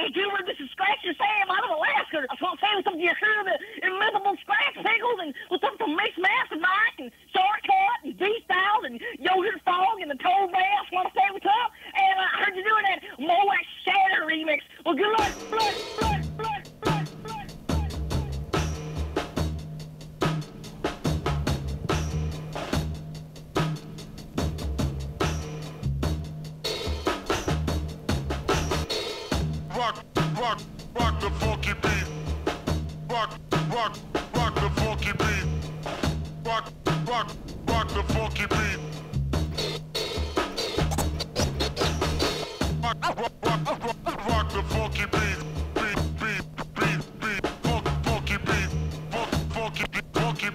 Hey, Gilbert, this is Scratcher Sam out of Alaska. I want to say something you heard of the immovable scratch pickles and what's up from Mixed Mastermind and Shortcut and D-Styles and Yogurt Fog and the Toll Bass. Want to say what's up? And I heard you doing that Moax Shatter remix. Well, good luck. Blood, blood, blood, blood, blood, blood, Rock the funky beat. Rock the funky beat. Rock the funky beat. Rock the funky beat. Beat. Funky beat. Funky beat. Funky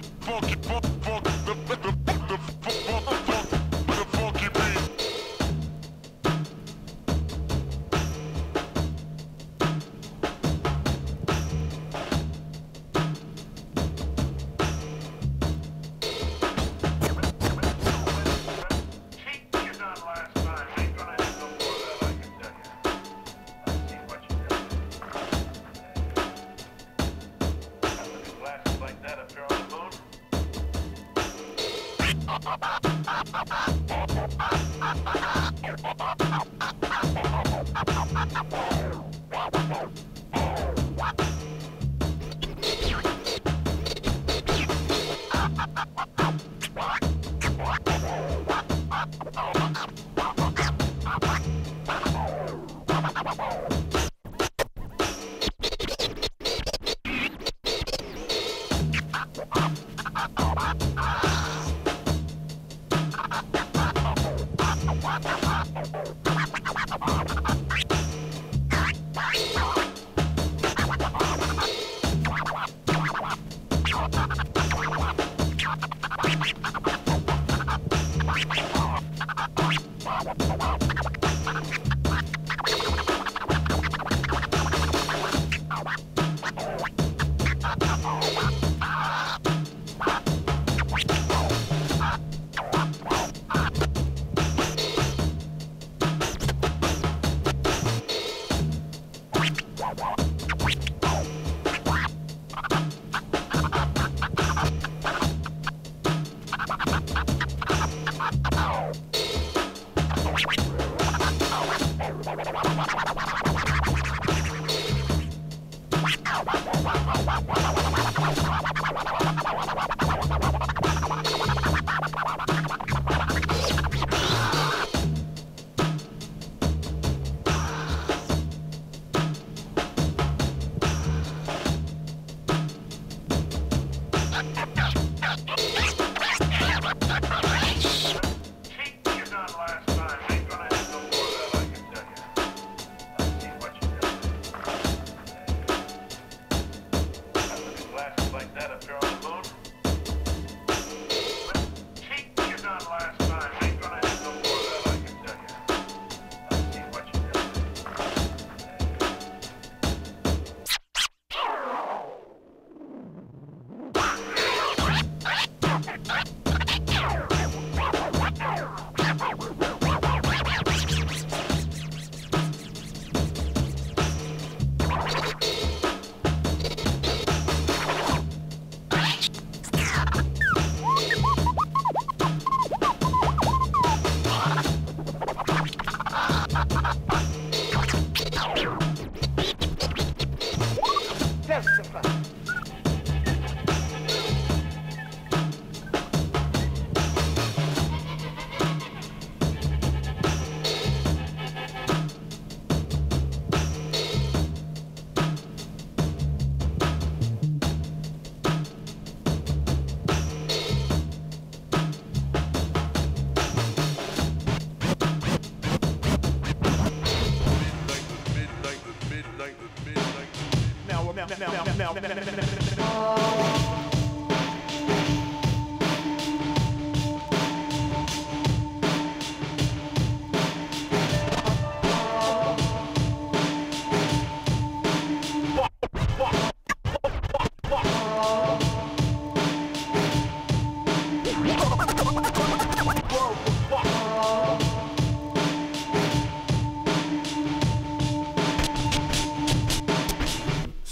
beat.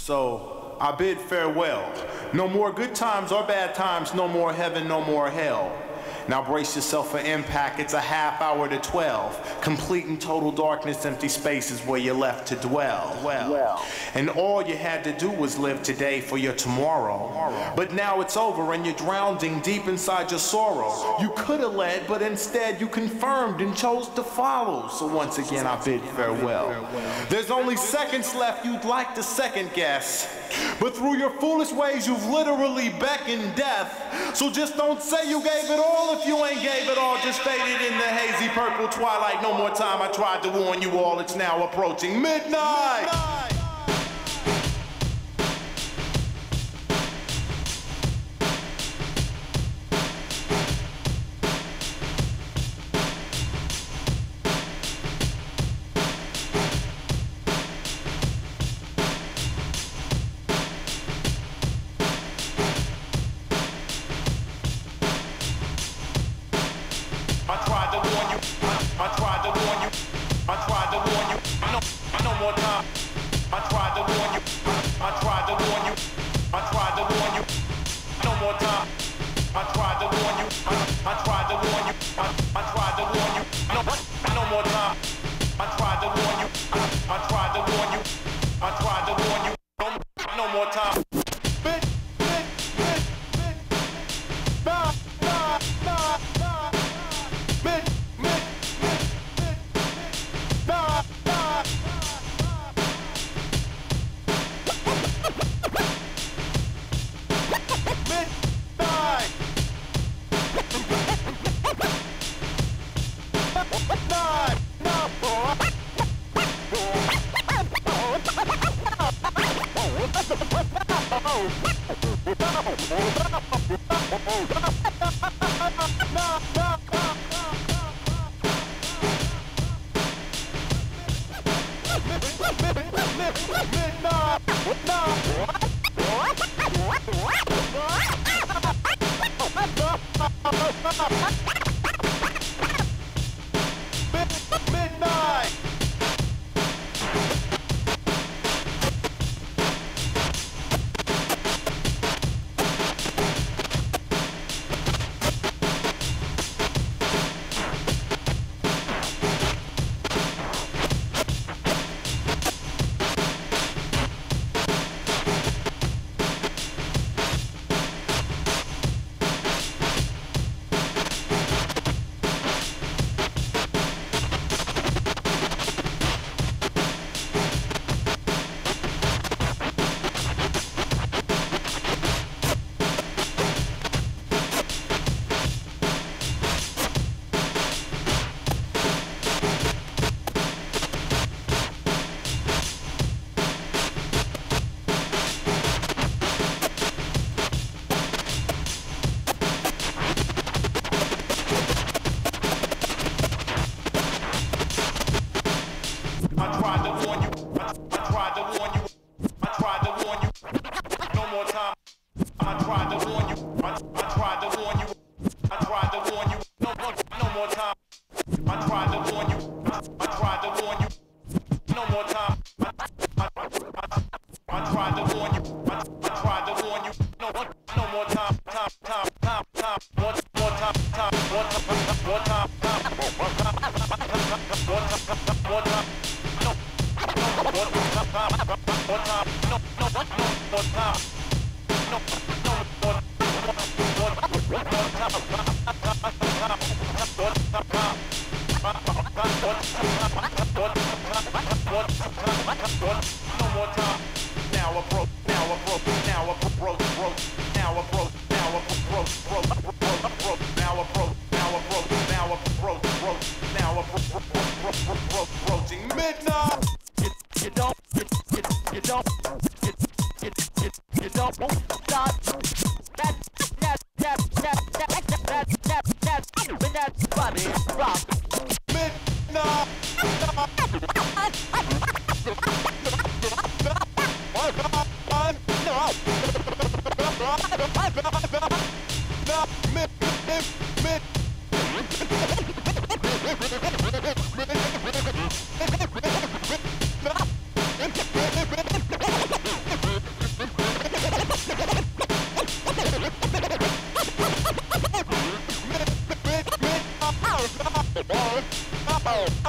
So I bid farewell. No more good times or bad times, no more heaven, no more hell. Now brace yourself for impact, it's a half hour to 12. Complete and total darkness, empty spaces where you're left to dwell. Well. And all you had to do was live today for your tomorrow. But now it's over and you're drowning deep inside your sorrow. You could have led, but instead you confirmed and chose to follow. So once again I bid farewell. There's only seconds left you'd like to second guess. But through your foolish ways you've literally beckoned death. So just don't say you gave it all if you ain't gave it all. Just faded in the hazy purple twilight. No more time, I tried to warn you all. It's now approaching midnight.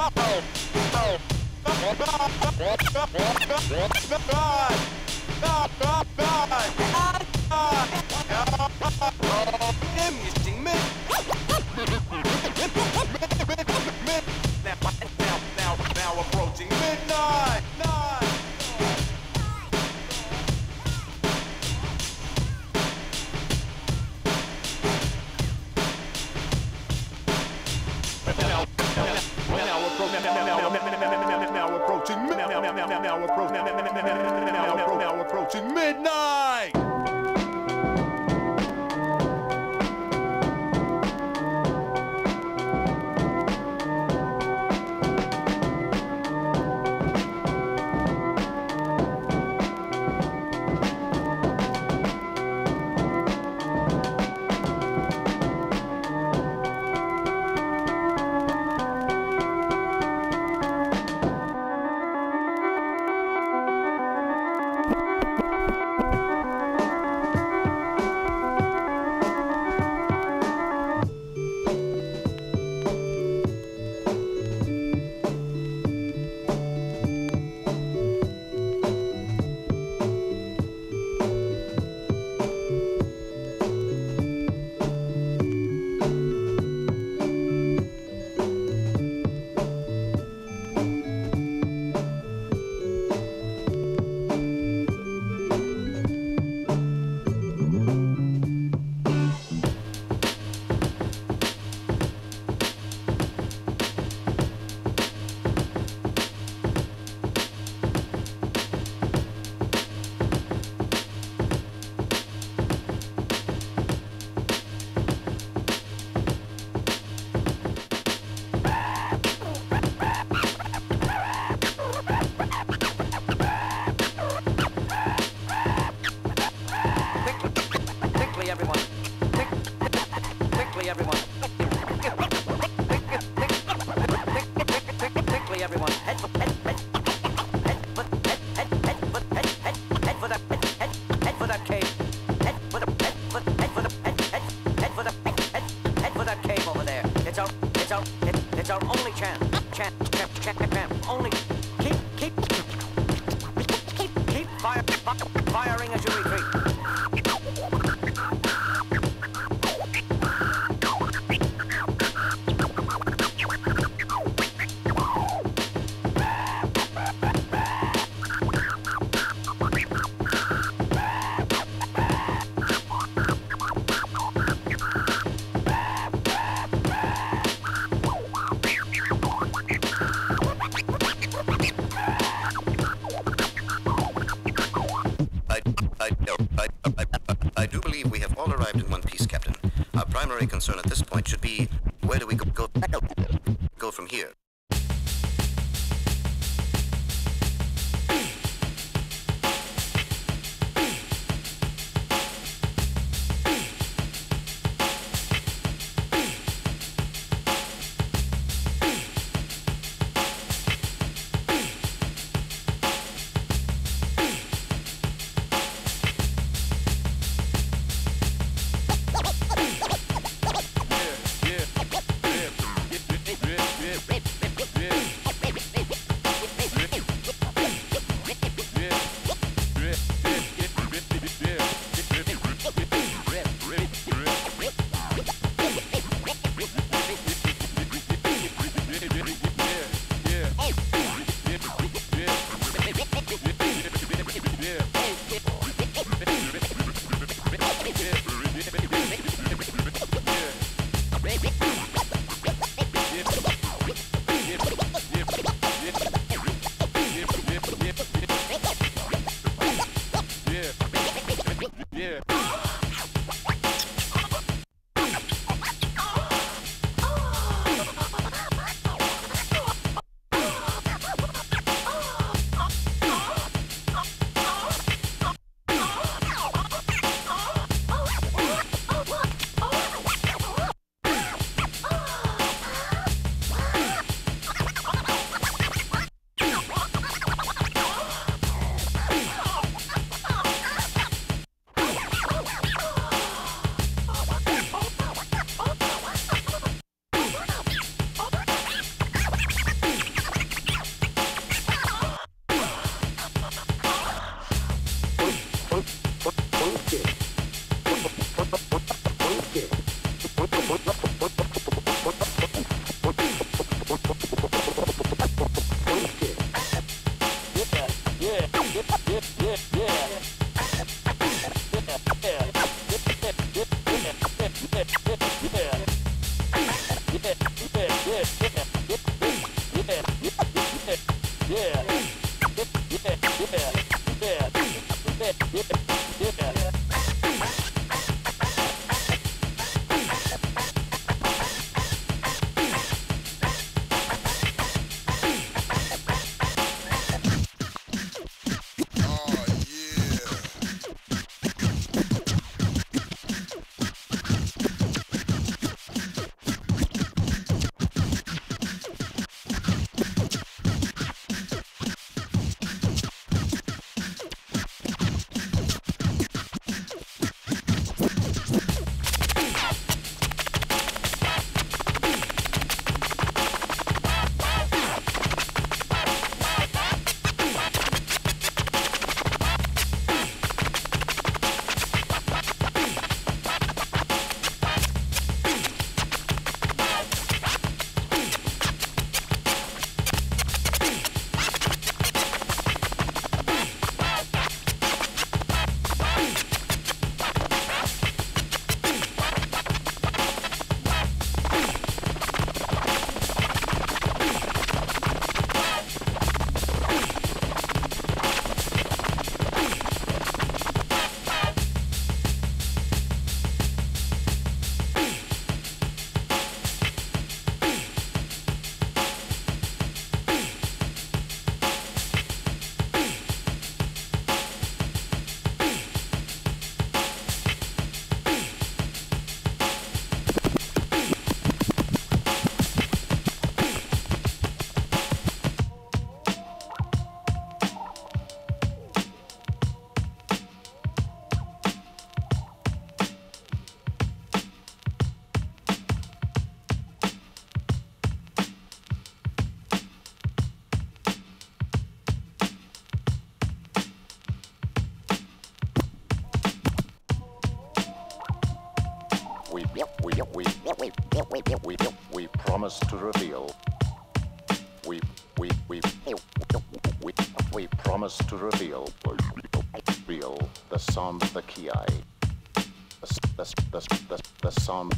Now approaching midnight. Now approaching midnight. It's our only chance. Only keep firing as you retreat. I do believe we have all arrived in one piece, Captain. Our primary concern at this point should be, where do we go from here? Yeah. We promise to reveal. We promise to reveal the sound of the ki. The sound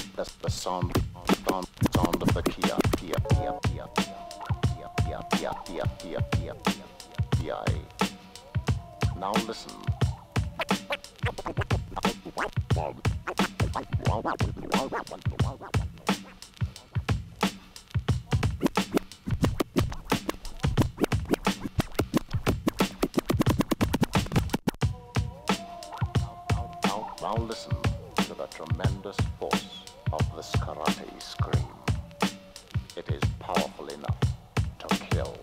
of the ki. Now listen. Now listen to the tremendous force of this karate scream. It is powerful enough to kill.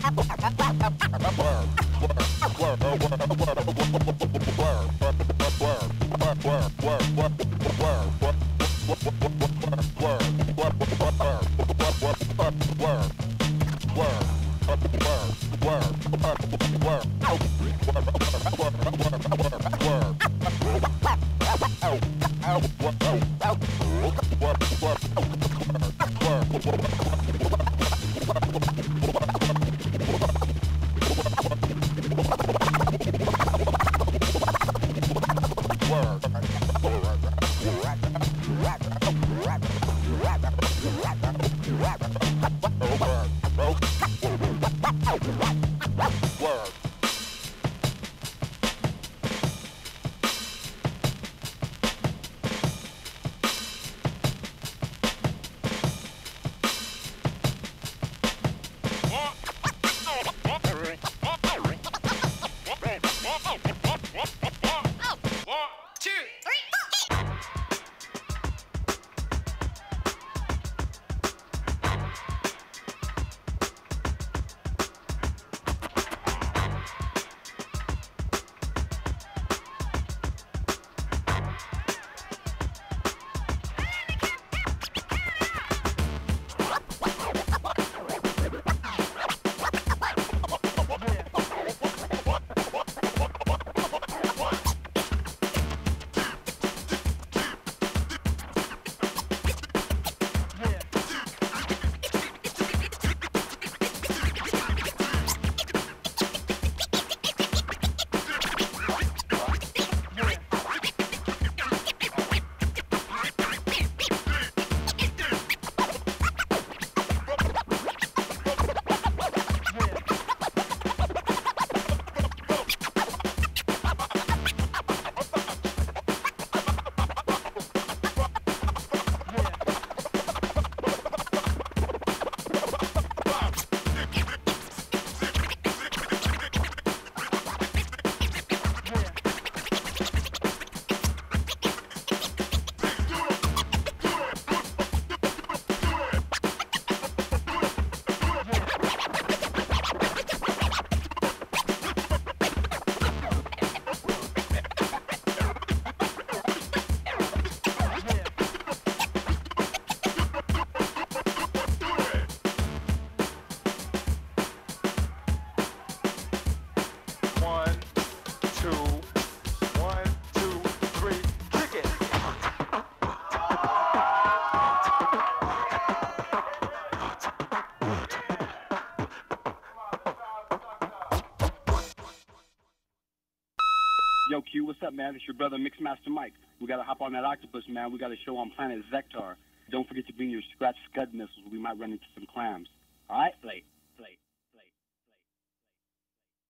Yo, Q, what's up, man? It's your brother Mixmaster Mike. We gotta hop on that octopus, man. We got a show on planet Zektar. Don't forget to bring your scratch scud missiles. We might run into some clams. All right, late.